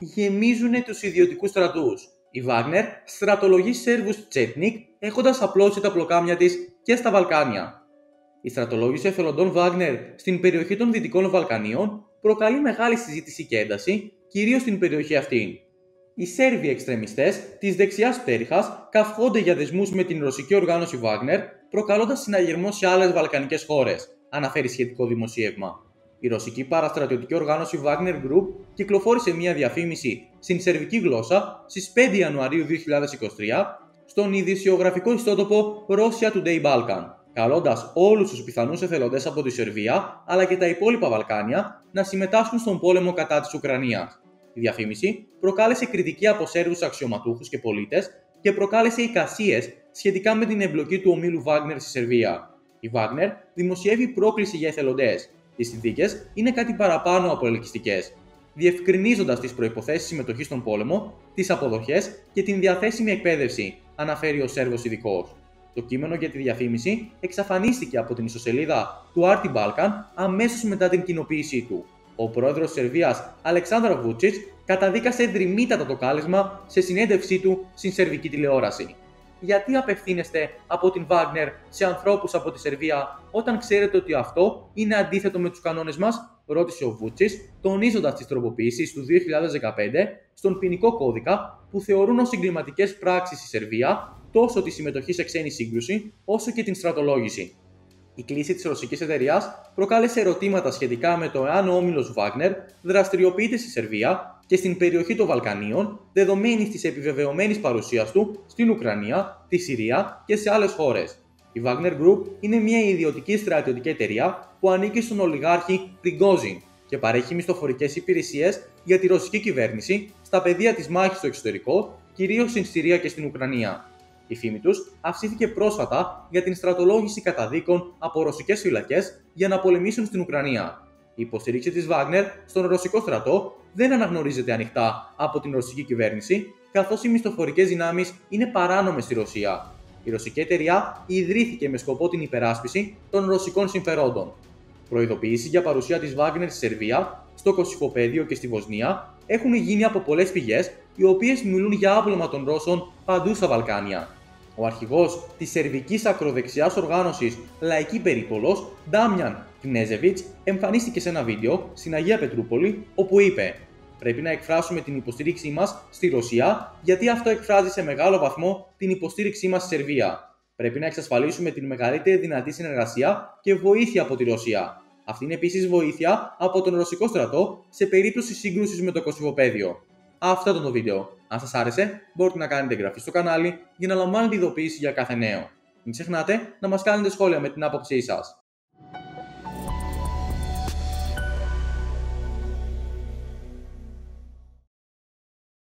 γεμίζουν τους ιδιωτικούς στρατούς. Η Βάγνερ στρατολογεί Σέρβους Τσέτνικ έχοντας απλώσει τα πλοκάμια της και στα Βαλκάνια. Η στρατολόγηση εθελοντών Βάγνερ στην περιοχή των Δυτικών Βαλκανίων προκαλεί μεγάλη συζήτηση και ένταση, κυρίως στην περιοχή αυτή. Οι Σέρβοι εξτρεμιστές της δεξιάς πτέρυχας καυχόνται για δεσμούς με την ρωσική οργάνωση Βάγνερ, προκαλώντας συναγερμό σε άλλες βαλκανικές χώρες, αναφέρει σχετικό δημοσίευμα. Η ρωσική παραστρατιωτική οργάνωση Wagner Group κυκλοφόρησε μια διαφήμιση στην σερβική γλώσσα στις 5 Ιανουαρίου 2023 στον ειδησιογραφικό ιστότοπο Russia Today Balkan, καλώντας όλους τους πιθανούς εθελοντές από τη Σερβία αλλά και τα υπόλοιπα Βαλκάνια να συμμετάσχουν στον πόλεμο κατά της Ουκρανίας. Η διαφήμιση προκάλεσε κριτική από Σέρβους αξιωματούχους και πολίτες και προκάλεσε εικασίες σχετικά με την εμπλοκή του ομίλου Wagner στη Σερβία. Η Wagner δημοσιεύει πρόκληση για εθελοντές. Οι συνθήκες είναι κάτι παραπάνω από ελκυστικές, διευκρινίζοντας τις προϋποθέσεις συμμετοχής στον πόλεμο, τις αποδοχές και την διαθέσιμη εκπαίδευση, αναφέρει ο Σέρβος ειδικός. Το κείμενο για τη διαφήμιση εξαφανίστηκε από την ιστοσελίδα του Arti Balkan αμέσως μετά την κοινοποίησή του. Ο πρόεδρος της Σερβίας, Αλεξάνδρ Βούτσιτς, καταδίκασε δρυμύτατα το κάλεσμα σε συνέντευξή του στην σερβική τηλεόραση. Γιατί απευθύνεστε από την Wagner σε ανθρώπους από τη Σερβία όταν ξέρετε ότι αυτό είναι αντίθετο με τους κανόνες μας, ρώτησε ο Βούτσιτς, τονίζοντας τις τροποποιήσεις του 2015 στον ποινικό κώδικα που θεωρούν ως εγκληματικές πράξεις στη Σερβία τόσο τη συμμετοχή σε ξένη σύγκρουση όσο και την στρατολόγηση. Η κλίση της ρωσικής εταιρείας προκάλεσε ερωτήματα σχετικά με το εάν ο όμιλος Wagner δραστηριοποιείται στη Σερβία και στην περιοχή των Βαλκανίων, δεδομένης της επιβεβαιωμένης παρουσίας του στην Ουκρανία, τη Συρία και σε άλλες χώρες. Η Wagner Group είναι μια ιδιωτική στρατιωτική εταιρεία που ανήκει στον ολιγάρχη Prigožin και παρέχει μισθοφορικές υπηρεσίες για τη ρωσική κυβέρνηση στα πεδία της μάχης στο εξωτερικό, κυρίως στην Συρία και στην Ουκρανία. Η φήμη τους αυξήθηκε πρόσφατα για την στρατολόγηση καταδίκων από ρωσικές φυλακές για να πολεμήσουν στην Ουκρανία. Η υποστήριξη της Wagner στον ρωσικό στρατό δεν αναγνωρίζεται ανοιχτά από την ρωσική κυβέρνηση, καθώς οι μισθοφορικές δυνάμεις είναι παράνομες στη Ρωσία. Η ρωσική εταιρεία ιδρύθηκε με σκοπό την υπεράσπιση των ρωσικών συμφερόντων. Προειδοποιήσεις για παρουσία της Wagner στη Σερβία, στο Κωσυφοπαίδιο και στη Βοσνία έχουν γίνει από πολλές πηγές, οι οποίες μιλούν για άπλωμα των Ρώσων παντού στα Βαλκάνια. Ο αρχηγός της σερβικής ακροδεξιάς οργάνωσης Λαϊκή Περίπολος, Ντάμιαν Κνέζεβιτς, εμφανίστηκε σε ένα βίντεο στην Αγία Πετρούπολη, όπου είπε: «Πρέπει να εκφράσουμε την υποστήριξή μας στη Ρωσία, γιατί αυτό εκφράζει σε μεγάλο βαθμό την υποστήριξή μας στη Σερβία. Πρέπει να εξασφαλίσουμε την μεγαλύτερη δυνατή συνεργασία και βοήθεια από τη Ρωσία. Αυτή είναι επίσης βοήθεια από τον ρωσικό στρατό σε περίπτωση σύγκρουσης με το Κωσυφοπαίδιο». Αυτό ήταν το βίντεο. Αν σας άρεσε, μπορείτε να κάνετε εγγραφή στο κανάλι για να λαμβάνετε ειδοποίηση για κάθε νέο. Μην ξεχνάτε να μας κάνετε σχόλια με την άποψή σας.